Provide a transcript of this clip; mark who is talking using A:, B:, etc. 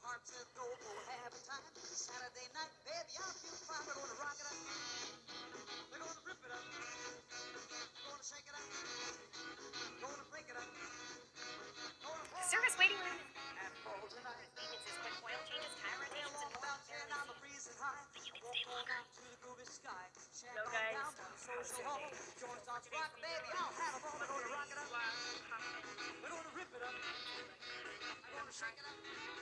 A: hearts of gold, we'll have a time. Saturday night, baby, I'll feel fine. We're gonna rock it up. We're gonna rip it up. We're gonna shake it up. We're gonna break it up.
B: Service waiting room.
A: And for tonight.
B: Conveniences, quick oil changes, tire rotations, and more.
A: And I'm breezing high.
B: But you can stay longer.
A: To the groovy sky.
B: Hello guys.
A: Social hall. Join starts rocking, baby. I'll have a ball. We're gonna rock it up. We're gonna rip it up. We're gonna shake it up.